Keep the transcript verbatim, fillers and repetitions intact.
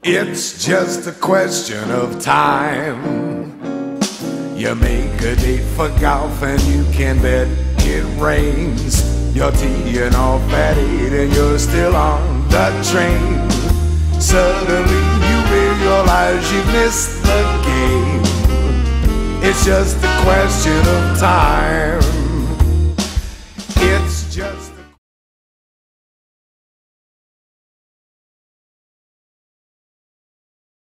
It's just a question of time. You make a date for golf and you can bet it rains. You're teeing off at eight and you're still on the train. Suddenly you realize you missed the game. It's just a question of time.